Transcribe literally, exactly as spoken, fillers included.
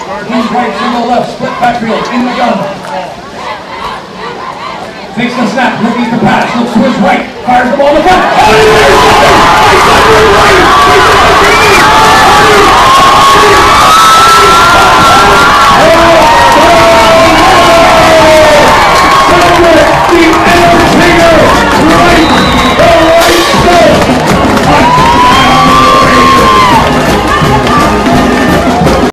He's right, single left, split backfield, in the gun. Takes the snap, looking to pass, looks to his right, fires the ball to the front. Oh,